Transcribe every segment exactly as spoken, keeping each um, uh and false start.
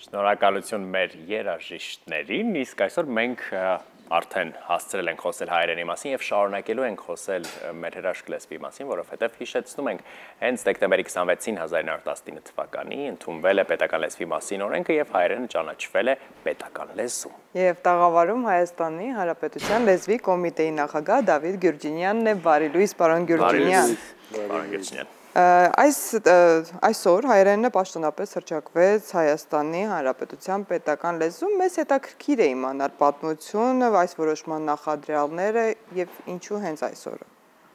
Շնորհակալություն մեր երաժիշտներին, իսկ այսօր մենք արդեն հասցրել ենք խոսել հայերենի մասին եւ շարունակելու ենք խոսել մեր հրաշք լեզվի մասին, որովհետեւ հիշեցնում ենք հենց դեկտեմբերի քսանվեցին հազար ինը հարյուր տասնինը թվականի ընդունվել է պետական լեզվի մասին օրենքը եւ հայերենը ճանաչվել է պետական լեզու։ Եվ տաղավարում Հայաստանի Հանրապետության լեզվի կոմիտեի նախագահ Դավիթ Գյուրջինյանն է, բարի լույս, պարոն Գյուրջինյան։ Պարոն Գյուրջինյան։ Այս այսօր հայերենը պաշտոնապես հռչակվեց Հայաստանի Հանրապետության պետական լեզու, մեզ հետաքրքիր է իմանալ պատմությունը, այս որոշման նախադրյալները եւ ինչու հենց այսօրը։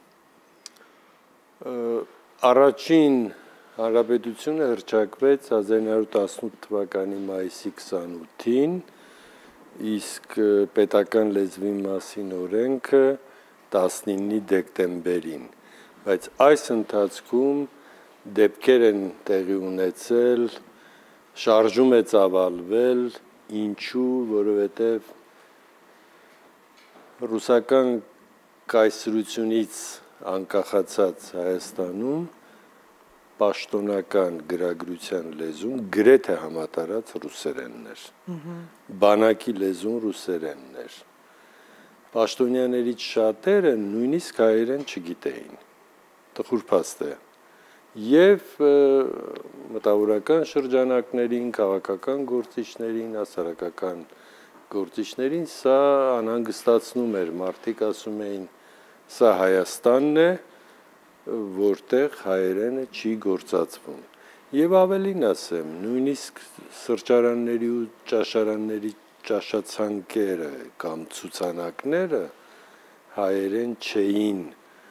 Առաջին Հանրապետությունը հռչակվեց հազար ինը հարյուր տասնութ թվականի մայիսի քսանութին, իսկ պետական լեզվի մասին օրենքը տասնինը դեկտեմբերին։ Բայց այս ընթացքում դեպքեր են տեղի ունեցել, շարժում է ծավալվել, ինչու, որովհետև ռուսական կայսրությունից անկախացած Հայաստանում պաշտոնական գրագրության լեզուն գրեթե համատարած ռուսերենն էր, բանակի լեզուն ռուսերենն էր, պաշտոնյաներից շատերը նույնիսկ հայերեն չգիտեին, տխուր փաստ է, եւ մտավորական շրջանակներին, քաղաքական գործիչներին, հասարակական գործիչներին սա անհանգստացնում էր, մարդիկ ասում էին, սա Հայաստանն է, որտեղ հայերենը չի գործածվում։ Եվ ավելին ասեմ, նույնիսկ սրճարանների ու ճաշարանների ճաշացանկերը կամ ցուցանակները հայերեն չէին։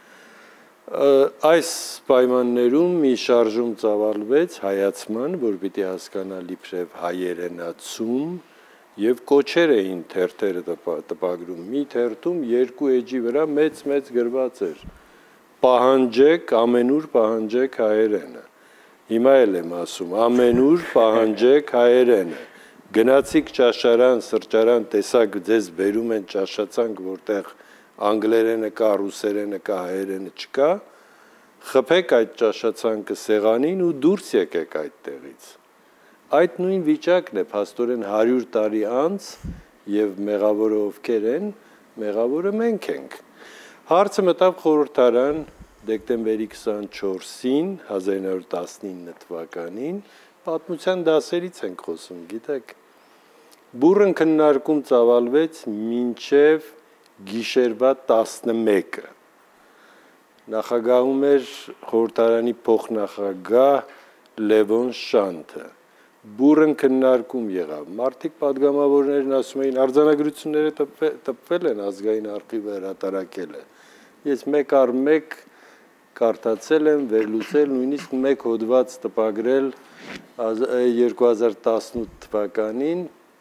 Այս պայմաններում մի շարժում ծավալվեց հայացման, որ պիտի հասկանալ իբրև հայերենացում եւ կոչեր էին թերթերը տպագրում։ Մի թերթում երկու էջի վրա մեծ-մեծ գրված էր. պահանջեք, ամենուր պահանջեք հայերենը։ Հիմա էլ եմ ասում, ամենուր պահանջեք հայերենը։ Գնացիք ճաշարան, սրճարան, տեսակ ձեզ բերում են ճաշացանկ, որտեղ անգլերենը կա, ռուսերենը կա, հայերենը չկա, խփեք այդ ճաշացանկը սեղանին ու դուրս եկեք այդտեղից։ Այդ նույն վիճակն է, փաստորեն հարյուր տարի անց եւ մեղավորը ովքեր են, մեղավորը մենք ենք։ Հարցը մտավ խորհրդարան դեկտեմբերի քսանչորսին հազար ինը հարյուր տասնինը թվականին, պատմության դասերից ենք խոսում, գիտեք։ Բուռն քննարկում ծավալվեց մինչև գիշերվա տասնմեկը։ Նախագահում էր խորհրդարանի փոխնախագահ Լևոն Շանթը։ Բուռն քննարկում եղավ։ Մարդիկ պատգամավորներն ասում էին, արձանագրությունները տպվել են, ազգային արխիվը հրատարակել է։ Ես մեկ առ մեկ կարդացել եմ, վերլուծել, նույնիսկ մեկ հոդված տպագրել երկու հազար տասնութ թվականին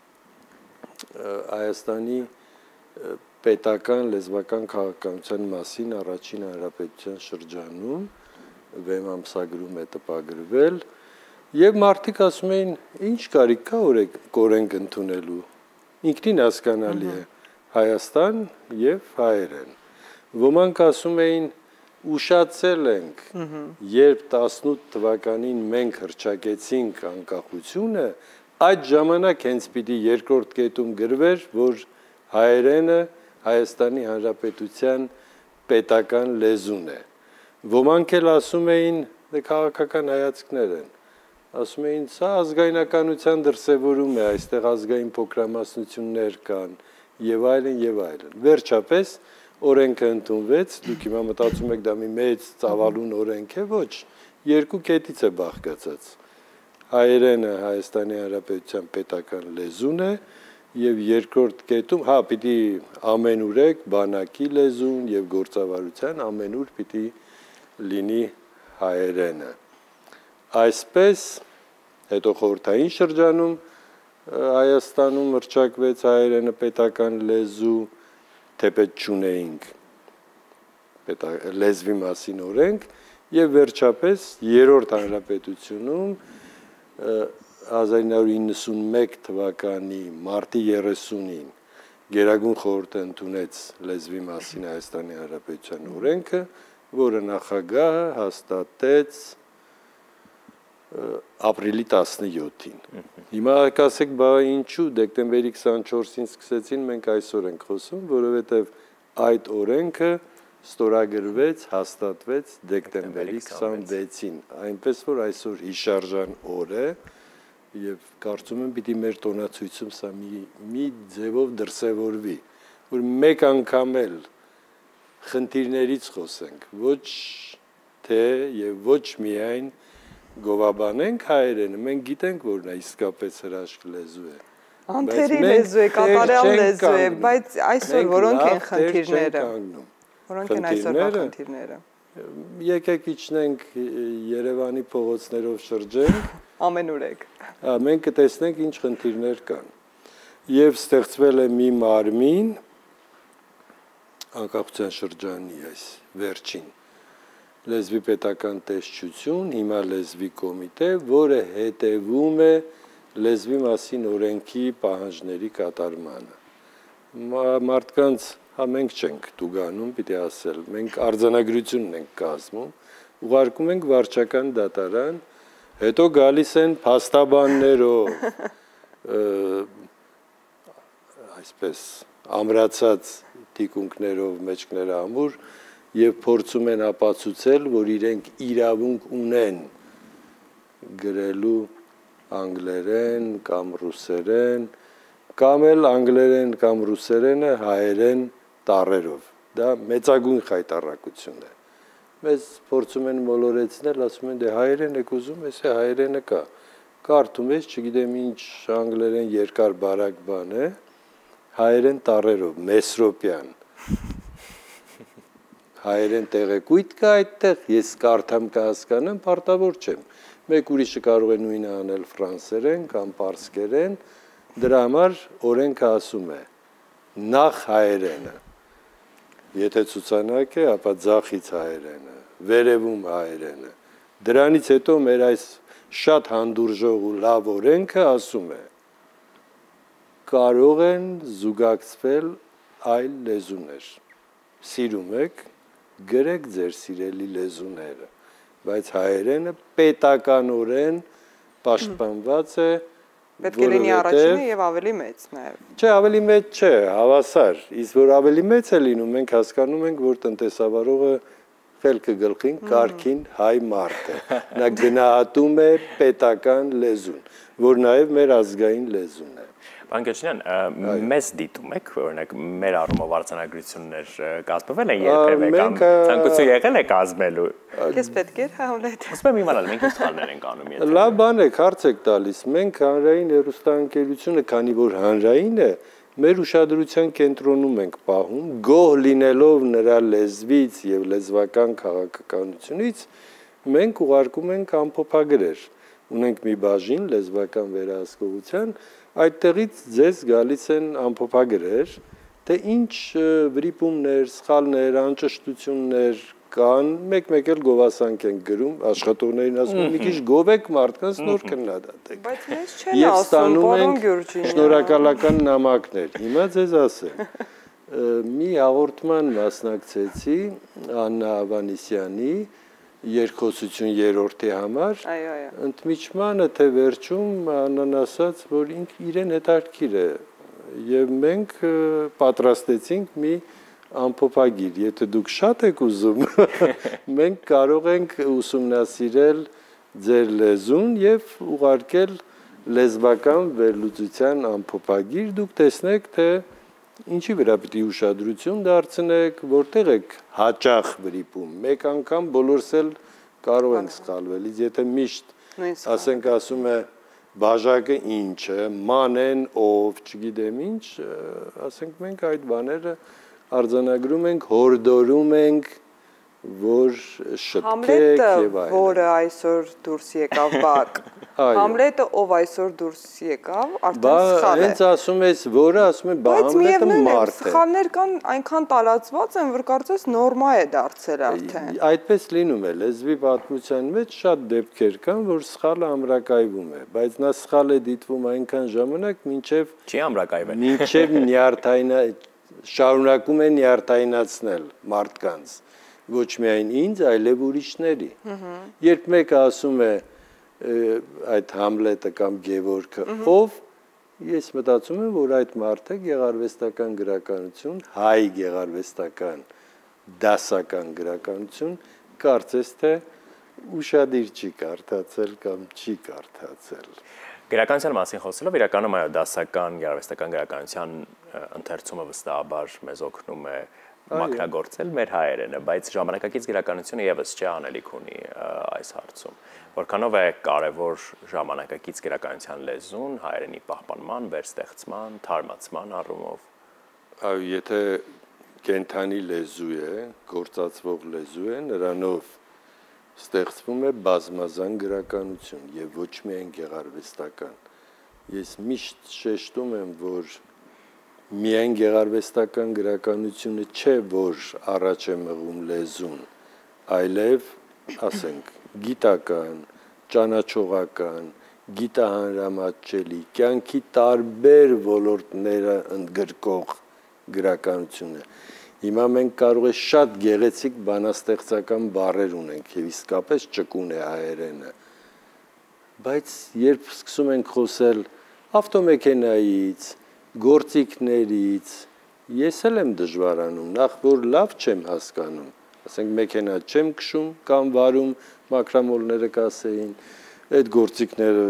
Հայաստանի պետական լեզվական քաղաքականության մասին առաջին հանրապետության շրջանում վեմ ամսագրում է տպագրվել եւ մարդիկ ասում էին ինչ կարիք կա օրենք ընդունելու ինքնին հասկանալի է Հայաստան եւ հայերեն ոմանք ասում էին ուշացել ենք երբ տասնութ թվականին մենք հռչակեցինք անկախությունը այդ ժամանակ հենց պիտի երկրորդ կետում գրվեր որ հայերենը Հայաստանի Հանրապետության պետական լեզուն է։ Ոմանք էլ ասում էին, դե քաղաքական հայացքներ են, ասում էին, սա ազգայնականության դրսևորում է, այստեղ ազգային փոքրամասնություններ կան, եւ այլն, եւ այլն։ Վերջապես օրենքը ընդունվեց, դուք հիմա մտածում եք դա մի մեծ ծավալուն օրենք է, ոչ, երկու կետից է բաղկացած։ Հայերենը Հայաստանի Հանրապետության պետական լեզուն է, եւ երկրորդ կետում, հա, պիտի ամենուրեք բանակի լեզուն եւ գործավարության ամենուր պիտի լինի հայերենը։ Այսպես, հետո խորհրդային շրջանում Հայաստանում հռչակվեց հայերենը պետական լեզու, թեպետ չունեինք լեզվի մասին օրենք եւ վերջապես երրորդ հանրապետությունում հազար ինը հարյուր իննսունմեկ թվականի մարտի երեսունին Գերագույն խորհուրդը ընդունեց լեզվի մասին Հայաստանի Հանրապետության օրենքը, որը նախագահը հաստատեց ապրիլի տասնյոթին։ Հիմա ասեք, բա ինչու դեկտեմբերի քսանչորսին սկսեցին, մենք այսօր ենք խոսում, որովհետև այդ օրենքը ստորագրվեց, հաստատվեց դեկտեմբերի քսանվեցին, այնպես որ այսօր հիշարժան օր է եւ կարծում եմ պիտի մեր տոնացույցում սա մի մի ձևով դրսևորվի, որ մեկ անգամ էլ խնդիրներից խոսենք, ոչ թե եւ ոչ միայն գովաբանենք հայերենը, մենք գիտենք, որ նա իսկապես հրաշք լեզու է։ Անթերի լեզու է, կատարյալ լեզու է, բայց այսօր որոնք են խնդիրները։ Որոնք են այսօր խնդիրները։ Եկեք իջնենք Երևանի փողոցներով շրջենք, ամենուրեք։ Մենք կտեսնենք ինչ խնդիրներ կան։ Եվ ստեղծվել է մի մարմին անկախության շրջանի այս վերջին լեզվի պետական տեսչություն, հիմա լեզվի կոմիտե, որը հետևում է լեզվի մասին օրենքի պահանջների կատարմանը։ Մարդկանց հա մենք չենք տուգանում, պիտի ասել, մենք արձանագրությունն ենք կազմում, ուղարկում ենք վարչական դատարան, հետո գալիս են փաստաբաններով, այսպես ամրացած թիկունքներով, մեջքները ամուր, եւ փորձում են ապացուցել, որ իրենք իրավունք ունեն գրելու անգլերեն կամ ռուսերեն, կամ էլ անգլերեն կամ ռուսերենը հայերեն տառերով։ Դա մեծագույն խայտառակություն է։ Մեզ փորձում են մոլորեցնել, ասում են դե հայերեն եք ուզում, էսե հայերենը կա։ Կարդում ես, չգիտեմ ինչ անգլերեն երկար բարակ բան է, հայերեն տառերով, մեսրոպյան։ Հայերեն տեղեկույթ կա այդտեղ, ես կարդամ կհասկանամ, պարտավոր չեմ։ Մեկ ուրիշը կարող է նույնը անել ֆրանսերեն կամ պարսկերեն, դրա համար օրենքը ասում է նախ հայերենը։ Եթե ցուցանակ է, ապա ձախից հայերենը, վերևում հայերենը։ Դրանից հետո մեր այս շատ հանդուրժող ու լավ օրենքը ասում է կարող են զուգակցվել այլ լեզուներ։ Սիրում եք, գրեք ձեր սիրելի լեզուները, բայց հայերենը պետականորեն պաշտպանված է, պետք է լինի առաջինը եւ ավելի մեծ նաեւ։ Չէ, ավելի մեծ չէ, հավասար, իսկ որ ավելի մեծ է լինում, մենք հասկանում ենք, որ տնտեսավարողը խելքը գլխին կարգին հայ մարդ է։ Նա գնահատում է պետական լեզուն, որ նաեւ մեր ազգային լեզուն է։ Պարոն Քոչարյան, մեզ դիտում եք, օրինակ մեր առումով արձանագրություններ կազմվել են երբևէ կամ ցանկություն եղել է կազմելու։ Քեզ պետք էր Համլետ։ Ոսում եմ իմանալ, մենք ինչ սխալներ ենք անում եթե։ Լավ բան եք, հարց եք տալիս։ Մենք հանրային հեռուստաընկերությունը, քանի որ հանրային է, մեր ուշադրության կենտրոնում ենք պահում, գոհ լինելով նրա լեզվից եւ լեզվական քաղաքականությունից, մենք ուղարկում ենք ամփոփագրեր։ Ունենք մի բաժին լեզվական վերահսկողության, այդտեղից ձեզ գալիս են ամփոփագրեր, թե ինչ վրիպումներ, սխալներ, անճշտություններ կան, մեկ-մեկ էլ գովասանք են գրում, աշխատողներին ասում են մի քիչ գովեք մարդկանց նոր քննադատեք։ Բայց մեզ չեն ասում, պարոն Գյուրջինյան։ Շնորհակալական նամակներ։ Հիմա ձեզ ասեմ։ Մի հաղորդման մասնակցեցի Աննա Ավանեսյանի երկխոսություն երրորդի համար, ընդմիջմանը թե վերջում Աննան ասաց, որ իրեն հետաքրքիր է եւ մենք պատրաստեցինք մի ամփոփագիր, եթե դուք շատ եք ուզում, մենք կարող ենք ուսումնասիրել ձեր լեզուն եւ ուղարկել լեզվական վերլուծության ամփոփագիր, դուք տեսնեք, թե ինչի վրա պիտի ուշադրություն դարձնեք, որտեղ եք հաճախ վրիպում, մեկ անգամ բոլորս էլ կարող ենք սխալվել, եթե միշտ ասենք ասում է բաժակը ինչը, մանեն ով, չգիտեմ ինչ, ասենք մենք այդ բաները արձանագրում ենք, հորդորում ենք, որ շտկեք եւ այլն։ Որը այսօր դուրս եկավ բակ։ Համլետը ով այսօր դուրս եկավ, արդեն սխալ է։ Հենց ասում ես, որը ասում է, բա Համլետը մարդ է։ Սխալներ կան այնքան տարածված են, որ կարծես նորմա է դարձել արդեն։ Այդպես լինում է, լեզվի պատմության մեջ շատ դեպքեր կան, որ սխալը ամրակայվում է, բայց նա սխալ է դիտվում այնքան ժամանակ, մինչև չի ամրակայվել։ Մինչև նյարդայնա շարունակում է նյարդայնացնել մարդկանց, ոչ միայն ինձ, այլև ուրիշների։ Երբ մեկը ասում է այդ Համլետը կամ Գևորգը, ով ես մտածում եմ, որ այդ մարդը գեղարվեստական գրականություն, հայ գեղարվեստական դասական գրականություն կարծես թե ուշադիր չի կարդացել կամ չի կարդացել։ Գրականության մասին խոսելով, իրականում այո, դասական գեղարվեստական գրականության ընթերցումը վստահաբար մեզ օգնում է մակրագործել մեր հայերենը, բայց ժամանակակից գրականությունը եւս չի անելիք ունի այս հարցում։ Որքանով է կարևոր ժամանակակից գրականության լեզուն հայերենի պահպանման, վերստեղծման, թարմացման առումով։ Այո, եթե կենթանի լեզու է, գործածվող լեզու է, նրանով ստեղծվում է բազմազան գրականություն եւ ոչ միայն գեղարվեստական։ Ես միշտ շեշտում եմ, որ միայն գեղարվեստական գրականությունը չէ, որ առաջ է մղում լեզուն, այլև, ասենք, գիտական, ճանաչողական, գիտահանրամատչելի, կյանքի տարբեր ոլորտները ընդգրկող գրականությունը։ Հիմա մենք կարող է շատ գեղեցիկ բանաստեղծական բառեր ունենք եւ իսկապես ճկուն է հայերենը։ Բայց երբ սկսում ենք խոսել ավտոմեքենայից, գործիքներից, ես էլ եմ դժվարանում, նախ որ լավ չեմ հասկանում, ասենք մեքենա չեմ քշում կամ վարում, մաքրամոլները կասեին, այդ գործիքները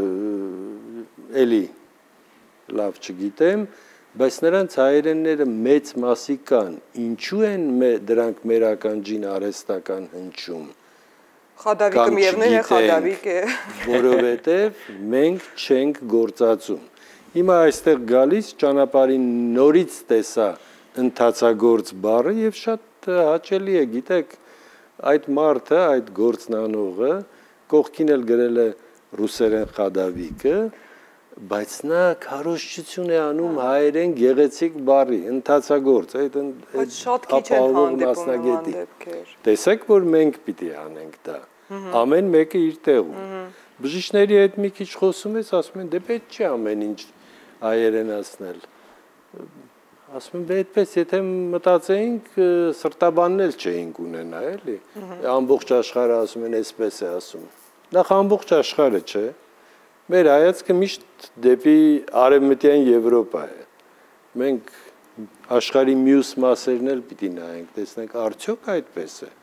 էլի լավ չգիտեմ, բայց նրանց հայերենները մեծ մասի կան, ինչու են դրանք մեր ականջին արհեստական հնչում։ Խադավիկը միևնույն է, խադավիկ է։ Որովհետև մենք չենք գործածում։ Հիմա այստեղ գալիս ճանապարհին նորից տեսա ընթացագործ բառը եւ շատ հաճելի է, գիտեք, այդ մարդը, այդ գործնանողը կողքին էլ գրել է ռուսերեն խադավիկը, բայց նա քարոզչություն է անում հայերեն գեղեցիկ բառի, ընթացագործ, այդ այդ շատ քիչ են հանդիպում դեպքեր։ Տեսեք, որ մենք պիտի անենք դա։ Ամեն մեկը իր տեղում։ Բժիշկների հետ մի քիչ խոսում ես, ասում են, դե պետք չի ամեն ինչ հայերենացնել։ Ասում եմ, այդպես, եթե մտածեինք, սրտաբանն էլ չէինք ունենա, էլի։ Ամբողջ աշխարհը ասում են, այսպես է ասում։ Նախ ամբողջ աշխարհը չէ։ Մեր հայացքը միշտ դեպի արևմտյան Եվրոպա է։ Մենք աշխարհի մյուս մասերն էլ պիտի նայենք, տեսնենք արդյոք այդպես է։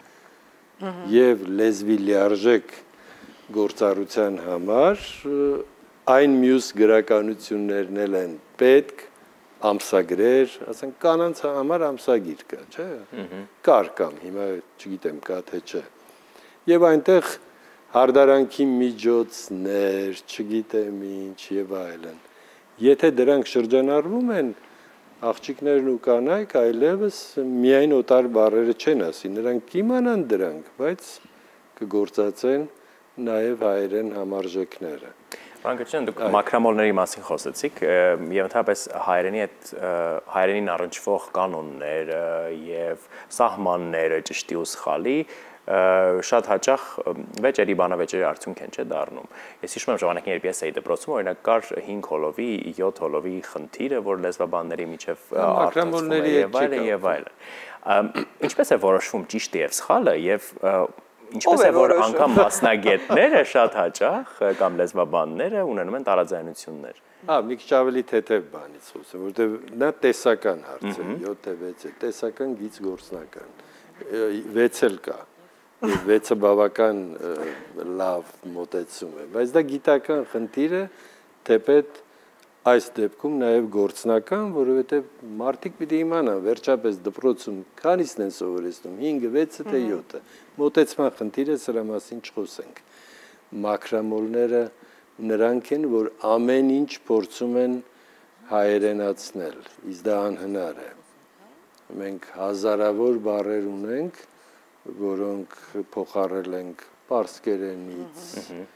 Եվ լեզվի լիարժեք գործառության համար այն մյուս գրականություններն էլ են պետք, ամսագրեր, ասենք կանանց համար ամսագիր կա, չէ՞։ Կար կամ հիմա չգիտեմ կա թե չէ։ Եվ այնտեղ հարդարանքի միջոցներ, չգիտեմ ինչ եւ այլն։ Եթե դրանք շրջանառվում են, աղջիկներն ու կանայք այլևս միայն օտար բառերը չեն ասի, նրանք կիմանան դրանք, բայց կգործածեն նաեւ հայերեն համարժեքները։ Անկեղծ դուք մաքրամոլների մասին խոսեցիք եւ ընդհանրապես հայերենի այդ հայերենին առնչվող կանոններ եւ սահմանները ճշտի ու սխալի շատ հաճախ վեճերի բանավեճերի արդյունք են չէ դառնում։ Ես հիշում եմ ժամանակին երբ ես էի դպրոցում, օրինակ կար հինգ հոլովի, յոթ հոլովի խնդիրը, որ լեզվաբանների միջև մաքրամոլների եւ այլն եւ այլն։ Ինչպես է որոշվում ճիշտը եւ սխալը եւ ինչպես է որ անգամ մասնագետները շատ հաճախ կամ լեզվաբանները ունենում են տարաձայնություններ։ Հա, մի քիչ ավելի թեթև բանից խոսեմ, որտեղ նա տեսական հարց է, յոթ է, վեց է, տեսական գից գործնական։ վեց էլ կա։ Վեցը բավական լավ մոտեցում է, բայց դա գիտական խնդիր է, թեպետ այս դեպքում նաև գործնական, որովհետև մարդիկ պիտի իմանան, վերջապես դպրոցում քանիսն են սովորեցնում, հինգը, վեցը թե յոթը, մոտեցման խնդիրը սրա մասին չխոսենք։ Մաքրամոլները նրանք են, որ ամեն ինչ փորձում են հայերենացնել, իսկ դա անհնար է։ Մենք հազարավոր բառեր ունենք, որոնք փոխառել ենք պարսկերենից,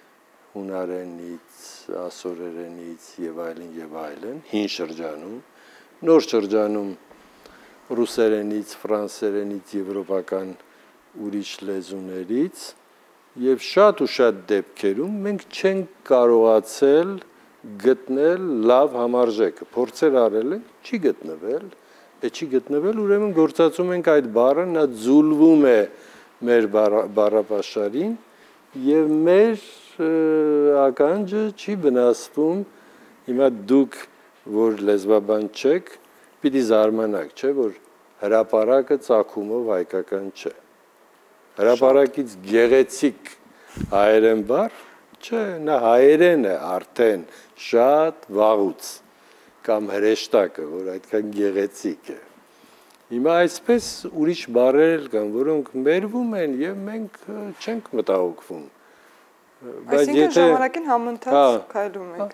հունարենից, ասորերենից եւ այլն եւ այլն, հին շրջանում, նոր շրջանում ռուսերենից, ֆրանսերենից, եվրոպական ուրիշ լեզուներից եւ շատ ու շատ դեպքերում մենք չենք կարողացել գտնել լավ համարժեքը, փորձեր արել են, չի գտնվել, է չի գտնվել, ուրեմն գործածում ենք այդ բառը, նա ձուլվում է մեր բառապաշարին եւ մեր ականջը չի վնասվում, հիմա դուք, որ լեզվաբան չեք, պիտի զարմանաք, չէ, որ հրապարակը ծագումով հայկական չէ։ Հրապարակից գեղեցիկ հայերեն բառ, չէ, նա հայերեն է արդեն շատ վաղուց, կամ հրեշտակը, որ այդքան գեղեցիկ է։ Հիմա այսպես ուրիշ բառեր կան, որոնք մերվում են եւ մենք չենք մտահոգվում։ Այսինքն ժամանակին համընթաց քայլում ենք։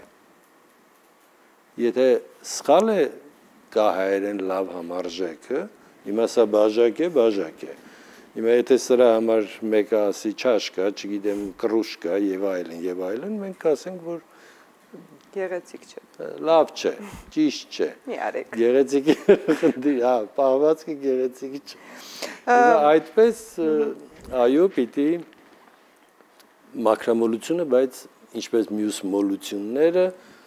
Եթե սխալ է կա հայերեն լավ համարժեքը, հիմա սա բաժակ է, բաժակ է։ Հիմա եթե սրա համար մեկը ասի չաշկա, չգիտեմ, կռուշկա եւ այլն եւ այլն, մենք կասենք, որ գեղեցիկ չէ։ Լավ չէ, ճիշտ չէ։ Մի արեք։ Գեղեցիկ խնդիր, հա, պահվածքը գեղեցիկ չէ։ Հիմա այդպես այո, պիտի մաքրամոլությունը, բայց ինչպես մյուս մոլությունները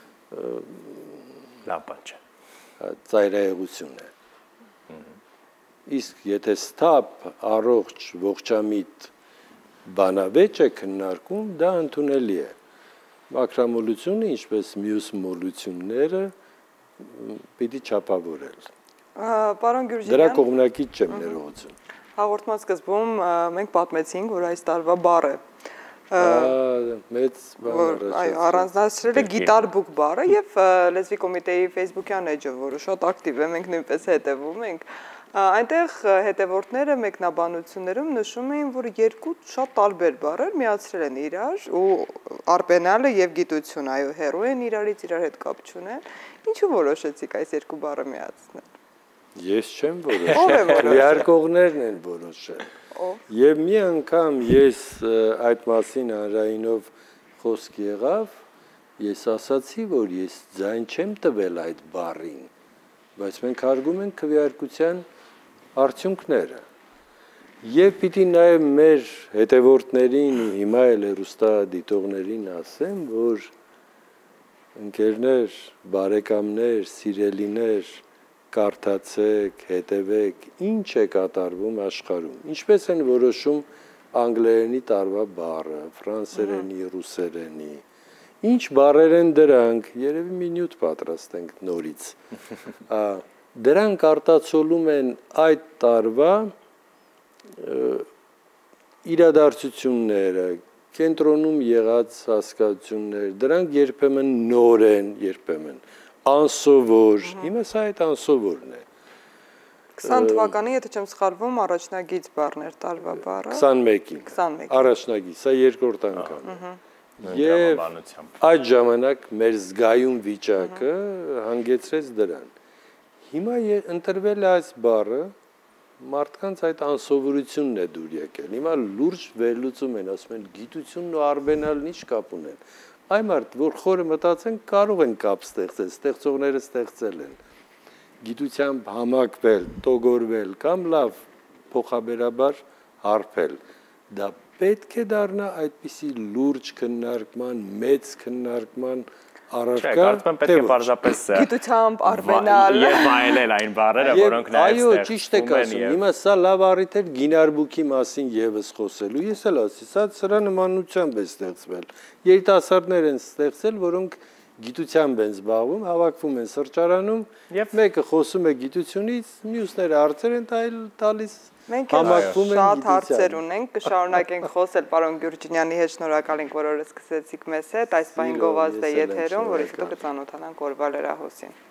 լավ բան չէ։ Ծայրահեղություն է։ Իսկ եթե սթափ, առողջ, ողջամիտ բանավեճ է քննարկում, դա ընդունելի է։ Մաքրամոլությունը, ինչպես մյուս մոլությունները, պիտի չափավորել։ Պարոն Գյուրջինյան, դրա կողմնակից չեմ ներողություն։ Հաղորդման սկզբում մենք պատմեցինք, որ այս տարվա բառը մեծ բան առանձնացրել է գիտար-բուկ բառը եւ լեզվի կոմիտեի Facebook-յան էջը, որը շատ ակտիվ է, մենք նույնպես հետևում ենք։ Այնտեղ հետևորդները մեկնաբանություններում նշում էին, որ երկու շատ տարբեր բառեր միացրել են իրար ու արբենալը եւ գիտություն, այո, հերո են իրարից, իրար հետ կապ չունեն։ Ինչու որոշեցիք այս երկու բառը միացնել։ Ես չեմ որոշել, քվեարկողներն են որոշել։ Եվ մի անգամ ես այդ մասին հանրայինով խոսք եղավ, ես ասացի, որ ես ձայն չեմ տվել այդ բառին, բայց մենք հարգում ենք քվեարկության արդյունքները։ Եվ պիտի նաև մեր հետևորդներին ու հիմա էլ հեռուստադիտողներին ասեմ, որ ընկերներ, բարեկամներ, սիրելիներ, կարդացեք, հետևեք, ինչ է կատարվում աշխարհում։ Ինչպես են որոշում անգլերենի տարվա բառը, ֆրանսերենի, ռուսերենի։ Ինչ բառեր են դրանք, երևի մի նյութ պատրաստենք նորից։ Դրանք արտացոլում են այդ տարվա իրադարձությունները, կենտրոնում եղած հասկացություններ, դրանք երբեմն նոր են, երբեմն անսովոր, հիմա սա այդ անսովորն է։ քսան թվականի, եթե չեմ սխալվում, առաջնագիծ բառներ տարվա բառը։ քսանմեկին։ Առաջնագիծ, սա երկրորդ անգամ։ Եվ այդ ժամանակ մեր զգայուն վիճակը հանգեցրեց դրան։ Հիմա ընտրվել է այս բառը, մարդկանց այդ անսովորությունն է դուր եկել։ Հիմա լուրջ վերլուծում են, ասում են գիտությունն ու արբենալն ինչ կապ ունեն։ Այ մարդ, որ խորը մտածեն, կարող են կապ ստեղծել, ստեղծողները ստեղծել են։ Գիտությամբ համակվել, տոգորվել կամ լավ փոխաբերաբար հարբել։ Դա պետք է դառնա այդպիսի լուրջ քննարկման, մեծ քննարկման առարկա։ Չէ, կարծում եմ պետք է պարզապես գիտությամբ արբենալ եւ վայելել այն բառերը, որոնք նաեւ այո, ճիշտ եք ասում։ Հիմա սա լավ առիթ է գինարբուքի մասին եւս խոսելու։ Ես էլ ասի, սա սրա նմանությամբ է ստեղծվել։ Երիտասարդներ են ստեղծել, որոնք գիտությամբ են զբաղվում, հավաքվում են սրճարանում եւ մեկը խոսում է գիտությունից, մյուսները հարցեր են տալիս։ Մենք շատ հարցեր ունենք, կշարունակենք խոսել պարոն Գյուրջինյանի հետ, շնորհակալ ենք, որ օրը սկսեցիք մեզ հետ, այս պահին գովազդ է եթերում, որից հետո կծանոթանանք օրվա լրահոսին։